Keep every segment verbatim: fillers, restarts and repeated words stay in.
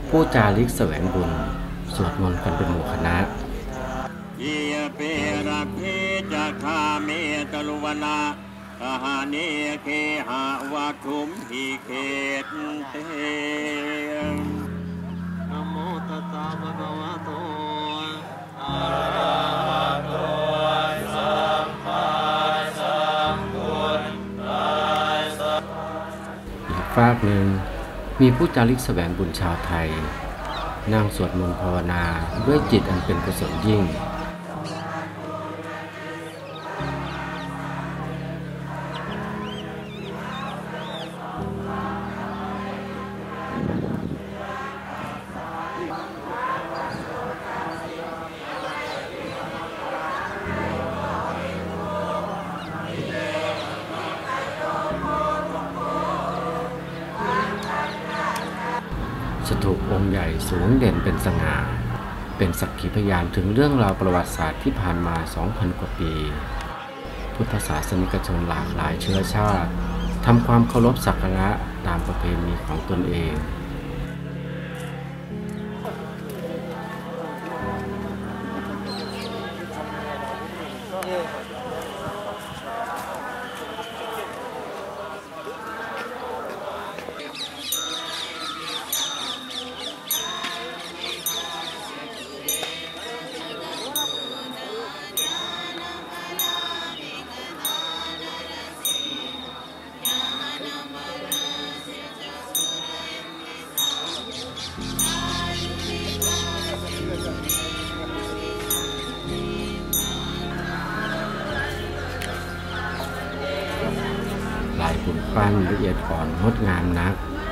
ผู้จาริกแสวงบุญสวดมนต์กันเป็นหมู่คณะเยเประเพจะคาเมตลุวนาคหาเนเคหะวัคุมหิเขตเตนะโมตัสสะภะคะวะโตอะระหะโตสัมมาสัมพุทธัสสะอีกฝากหนึ่งมีผู้จาริกแสวงบุญชาวไทยนั่งสวดมนต์ภาวนาด้วยจิตอันเป็นกุศลยิ่งสถูปองค์ใหญ่สูงเด่นเป็นสง่าเป็นสักขีพยานถึงเรื่องราวประวัติศาสตร์ที่ผ่านมา สองพัน กว่าปีพุทธศาสนิกชนหลากหลายเชื้อชาติทำความเคารพสักการะตามประเพณีของตนเองลายบุญปั้นละเอียดอ่อนงดงามนัก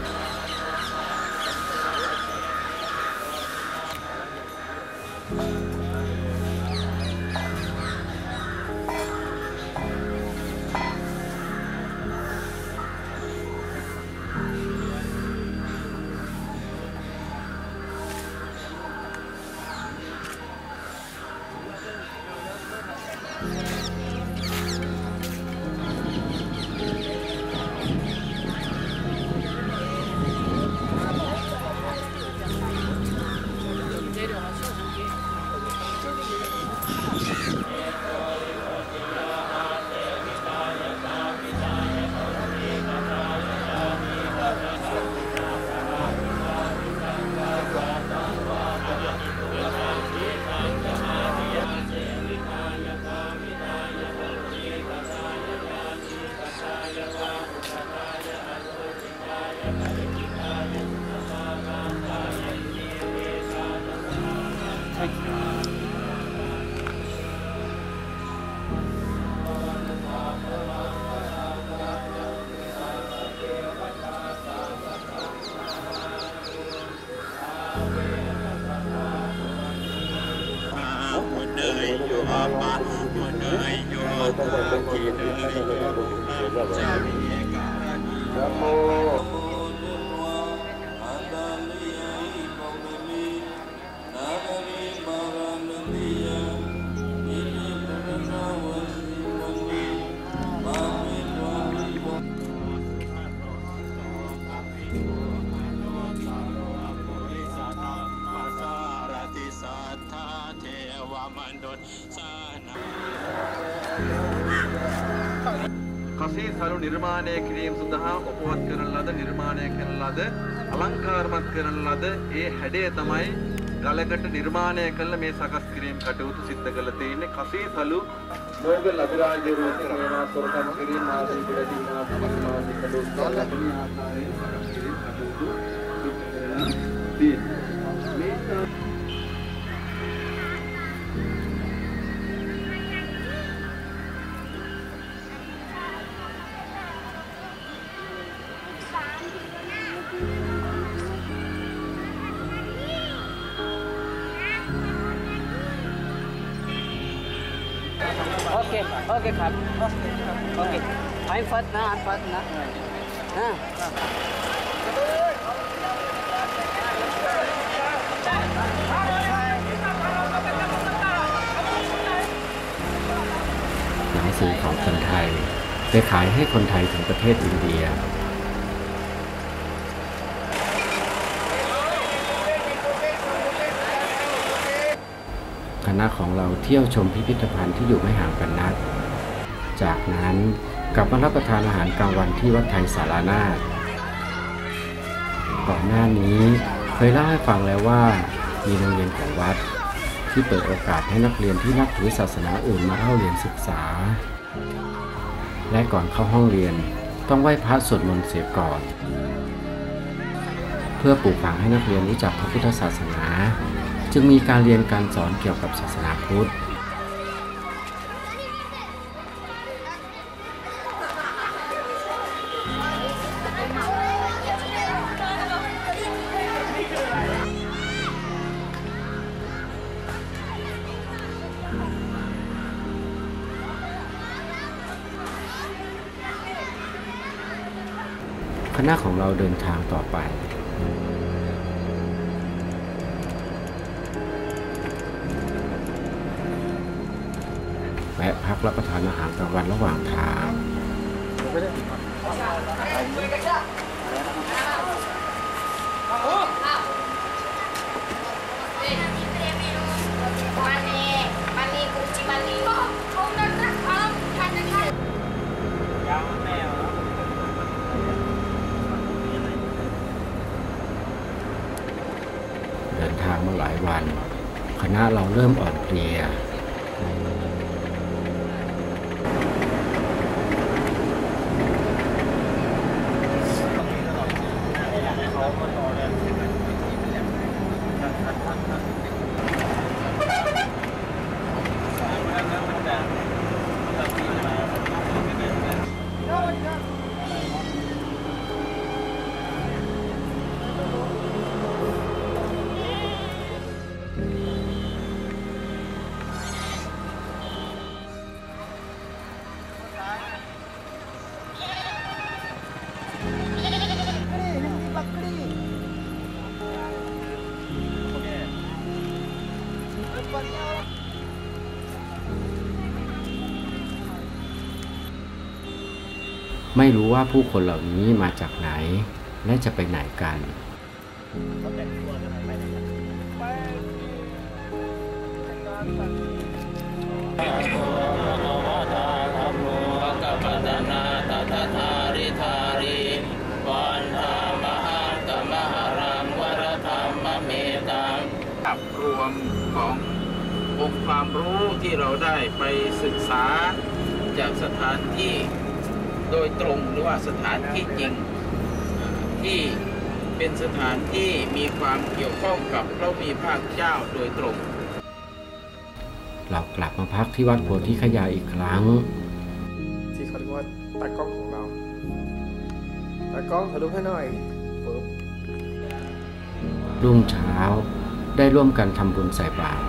කසී සලු නිර්මාණය කිරීම සඳහා උපවත් කරන ලද නිර්මාණය කරන ලද අලංකාරමත් කරන ලද ඒ හැඩය තමයි ගලකට නිර්මාණය කළ මේ සකස් කිරීම කටයුතු සිද්ධ කළ තියෙන්නේ කසී සලු නෝබෙල් අධිරාජ්‍ය රෝහණ මේවා සොරකම් කිරීම ආදී පිළිදී මා සමාජික කටයුතු ලැබෙන ආකාරයෙන් සකස් කිරීම කටයුතු සිද්ධ මේ Oke, okeครับโอเคไอ้ฟัดนะไอ้ฟัดนะนะหนังสือของคนไทยไปขายให้คนไทยถึงประเทศอินเดียคณะของเราเที่ยวชมพิพิธภัณฑ์ที่อยู่ไม่ห่างกันนักจากนั้นกลับมารับประทานอาหารกลางวันที่วัดไทยสารานาถก่อนหน้านี้เคยเล่าให้ฟังแล้วว่ามีโรงเรียนของวัดที่เปิดโอกาสให้นักเรียนที่นับถือศาสนาอื่นมาเข้าเรียนศึกษาและก่อนเข้าห้องเรียนต้องไหว้พระสวดมนต์เสียก่อนเพื่อปลูกฝังให้นักเรียนรู้จักพระพุทธศาสนาจึงมีการเรียนการสอนเกี่ยวกับศาสนาพุทธคณะของเราเดินทางต่อไปแวะพักรับประทานอาหารกลางวันระหว่างทางเดินทางมาหลายวันคณะเราเริ่มอ่อนเพลียไม่รู้ว่าผู้คนเหล่านี้มาจากไหนและจะไปไหนกันรวมขององค์ความรู้ที่เราได้ไปศึกษาจากสถานที่โดยตรงหรือว่าสถานที่จริงที่เป็นสถานที่มีความเกี่ยวข้องกับพระมีพระเจ้าโดยตรงเรากลับมาพักที่วัดโพธิคยาอีกครั้งที่เขาเรียกว่าตากล้องของเราตากล้องถ่ายรูปให้หน่อยปุ๊บรุ่งเช้าได้ร่วมกันทำบุญใส่บาตร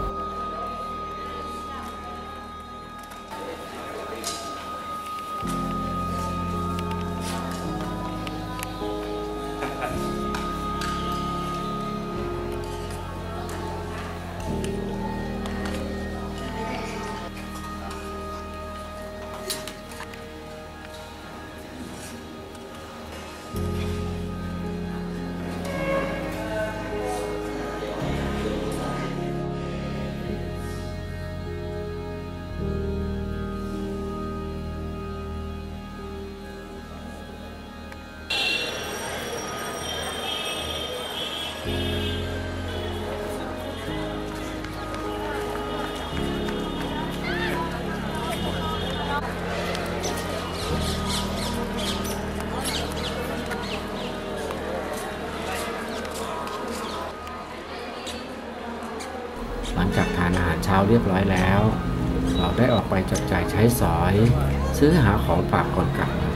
หลังจากทานอาหารเช้าเรียบร้อยแล้วเราได้ออกไปจับจ่ายใช้สอยซื้อหาของฝากก่อนกลับ